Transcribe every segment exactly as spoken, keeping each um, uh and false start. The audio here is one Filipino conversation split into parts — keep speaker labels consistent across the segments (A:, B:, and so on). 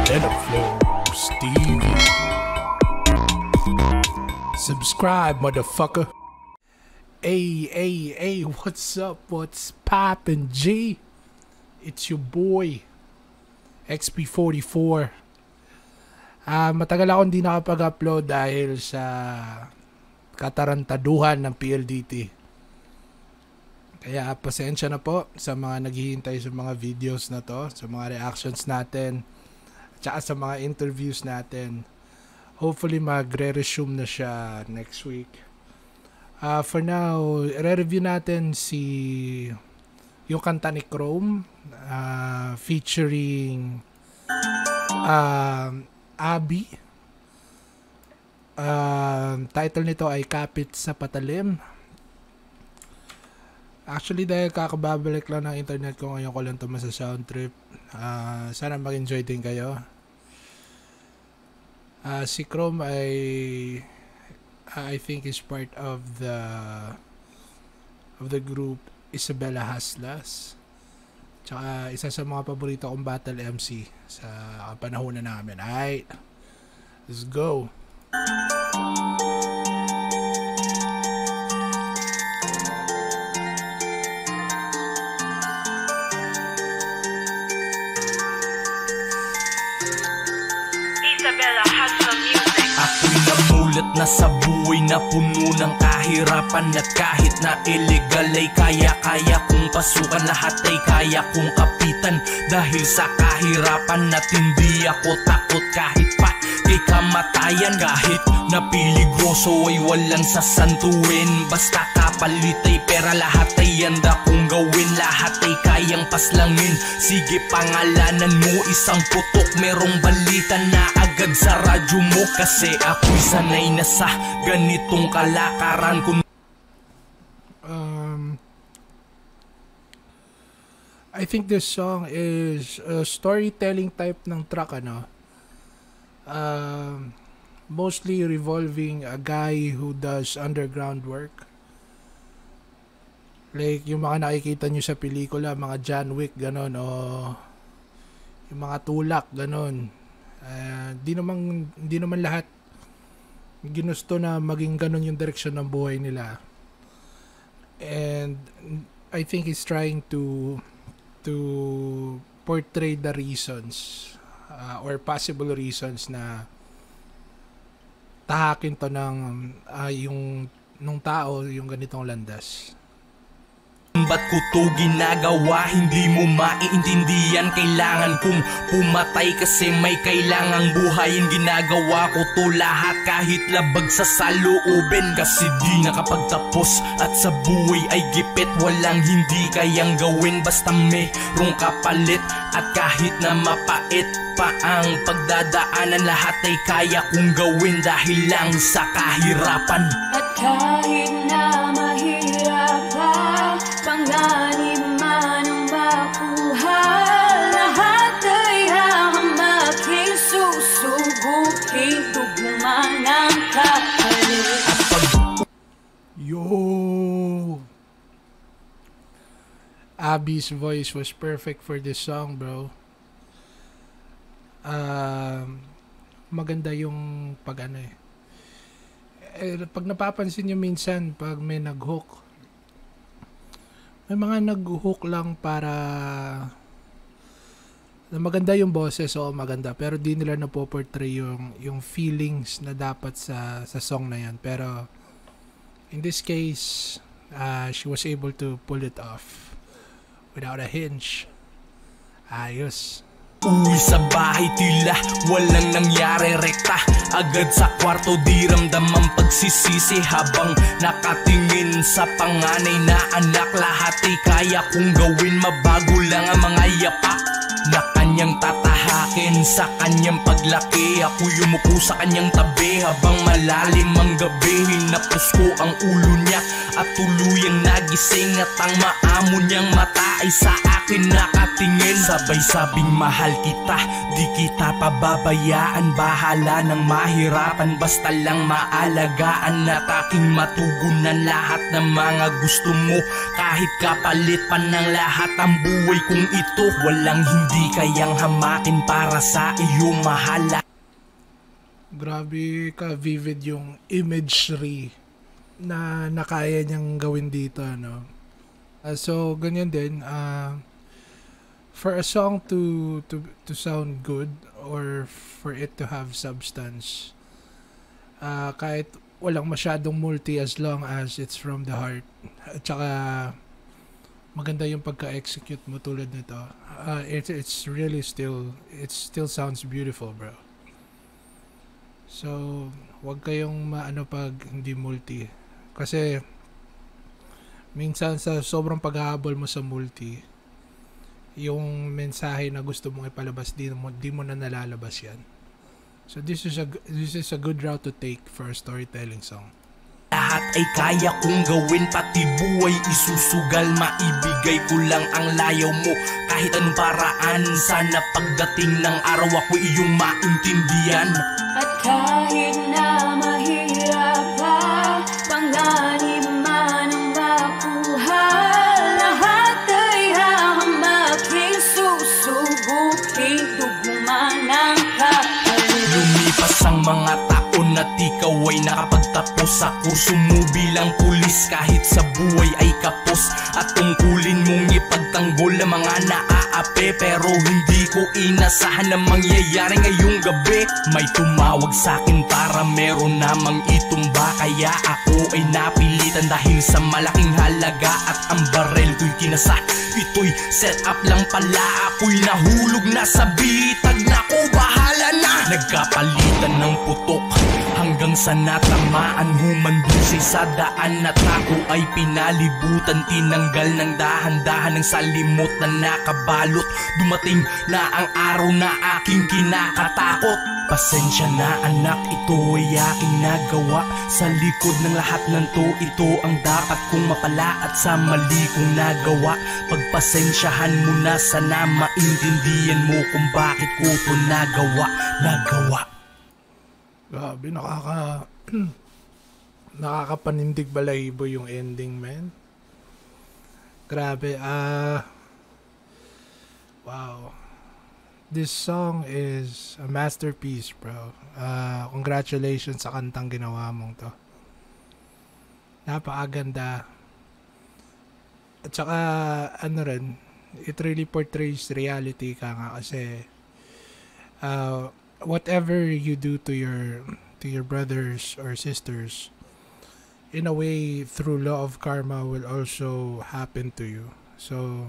A: Denaflow Stevie. Subscribe, motherfucker. Hey, hey, hey, what's up? What's poppin', G? It's your boy, X P forty-four. Uh, matagal akong hindi nakapag-upload dahil sa katarantaduhan ng P L D T. Kaya pasensya na po sa mga naghihintay sa mga videos na to, sa mga reactions natin, at sa mga interviews natin. Hopefully magre-resume na siya next week. Uh, for now, re-review natin si yung kanta ni Chrome uh, featuring uh, Abby. Uh, title nito ay Kapit sa Patalim. Actually, dahil kakababalik lang ng internet ko, ngayon ko lang ito sa sound trip. Uh, sana mag-enjoy din kayo. Uh, si Chrome ay I think is part of the of the group Isabela Haslas. Tsaka isa sa mga paborito kong battle M C sa panahon na namin. Alright, let's go.
B: Isabela Haslas Music.
C: Ako'y namulat na sa buhay na puno ng kahirapan, at kahit na illegal ay kaya-kaya kong pasukan, lahat ay kaya kong kapitan dahil sa kahirapan, at hindi ako takot kahit pa kay kamatayan. Kahit na piligroso ay walang sasantuin, basta kapalit ay pera, lahat ay handa kong gawin, lahat ay kayang paslangin. Sige, pangalanan mo, isang putok, merong balita na agad sa radyo mo, kasi ako'y sanay na sa ganitong kalakaran kung
A: um, I think this song is a storytelling type ng track, ano? Um, mostly revolving a guy who does underground work. Like yung mga nakikita nyo sa pelikula, mga John Wick, ganon, o yung mga tulak, ganon. Uh, di naman, di naman lahat ginusto na maging ganon yung direksyon ng buhay nila. And I think he's trying to to portray the reasons uh, or possible reasons na tahakin to ng uh, yung nung tao yung ganitong landas.
C: ba't ko to ginagawa, hindi mo maiintindihan. Kailangan kong pumatay kasi may kailangang buhayin. Ginagawa ko to lahat kahit labag sa saloobin, kasi di nakapagtapos at sa buhay ay gipit. Walang hindi kayang gawin basta merong kapalit, at kahit na mapait pa ang pagdadaanan, lahat ay kaya kong gawin dahil lang sa kahirapan.
D: At kahit na mahirap pa, panganib man ang makuha, lahat ay hahamakin, susugukin, tugman ang kapalit.
A: Yo! Abby's voice was perfect for this song, bro. Uh, maganda yung pag ano eh. eh pag napapansin nyo minsan pag may nag-hook, may mga nag-hook lang para na maganda yung boses, o maganda, pero di nila napoportray yung yung feelings na dapat sa sa song na yan. Pero in this case, uh, she was able to pull it off without a hinge. Ayos.
C: Uwi sa bahay, tila walang nangyari, rekta agad sa kwarto, di ramdam ang pagsisisi habang nakatingin sa panganay na anak. Lahat ay kaya kong gawin, mabago lang ang mga yapak na kanyang tatahakin sa kanyang paglaki. Ako yumuko sa kanyang tabi habang malalim ang gabi. Hinapos ko ang ulo niya at tuluyang nagising, at ang maamo niyang mata ay sa akin nakatingin. Sabay sabing mahal kita, di kita pababayaan. Bahala ng mahirapan, basta lang maalagaan, at aking matugunan lahat ng mga gusto mo. Kahit kapalit pa ng lahat ang buhay kong ito, walang hindi kayang hamakin pa para sa iyo mahala.
A: Grabe ka vivid yung imagery na nakaya niyang gawin dito, ano. Uh, so ganyan din, uh, for a song to to to sound good or for it to have substance, uh, kahit walang masyadong multi, as long as it's from the heart, at saka maganda yung pagka-execute mo tulad nito, uh, it, it's really still it still sounds beautiful, bro. So wag kayong maano pag hindi multi, kasi minsan sa sobrang paghahabol mo sa multi, yung mensahe na gusto mong ipalabas, di mo, di mo na nalalabas yan. So this is a this is a good route to take for a storytelling song.
C: Lahat ay kaya kong gawin, pati buhay isusugal. Maibigay ko lang ang layaw mo, kahit anong paraan. Sana pagdating ng araw ako iyong maintindihan.
D: At kahit na mahirap pa, panganib man ang makuha, lahat ay hahamaking susubukin, duguman ang kapal.
C: Lumipas ang mga taon at ikaw ay nakapagtapos. Ako sumubilang pulis kahit sa buhay ay kapos. At tungkulin mong ipagtanggol ang mga naaapi, pero hindi ko inasahan na mangyayari ngayong gabi. May tumawag sa'kin para meron namang itumba, kaya ako ay napilitan dahil sa malaking halaga. At ang barel ko'y kinasa, ito'y set up lang pala. Ako'y nahulog na sa bitag, naku bahala na. Nagkapalitan ng putok hanggang sa natamaan, humandusay sa daan. At ako ay pinalibutan, tinanggal ng dahan-dahan ng salimot na nakabalot. Dumating na ang araw na aking kinakatakot. Pasensya na anak, ito ay aking nagawa. Sa likod ng lahat ng to, ito ang dapat kong mapala. At sa mali kong nagawa, pagpasensyahan mo na, sana maintindihan mo kung bakit ko to nagawa. Nagawa.
A: Grabe, nakaka nakakapanindig balahibo yung ending, man. Grabe, ah uh, wow. This song is a masterpiece, bro. Uh, congratulations sa kantang ginawa mong to. Napakaganda. At saka, ano rin, it really portrays reality ka nga, kasi uh, whatever you do to your to your brothers or sisters, in a way, through law of karma, will also happen to you. So,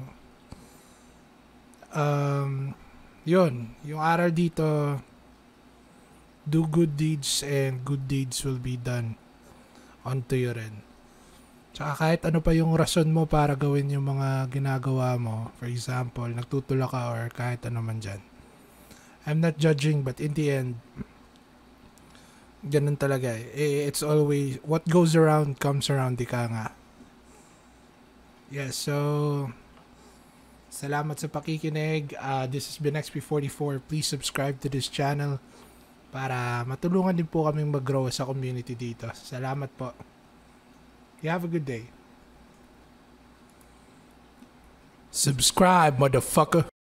A: um, yun, yung aral dito, do good deeds and good deeds will be done unto you rin. Tsaka kahit ano pa yung rason mo para gawin yung mga ginagawa mo, for example, nagtutulak ka or kahit ano man dyan, I'm not judging, but in the end, ganun talaga eh. It's always, what goes around comes around, di ka nga. Yeah, so, salamat sa pakikinig. Uh, this has been X P forty-four. Please subscribe to this channel para matulungan din po kaming mag-grow sa community dito. Salamat po. You have a good day. Subscribe, motherfucker.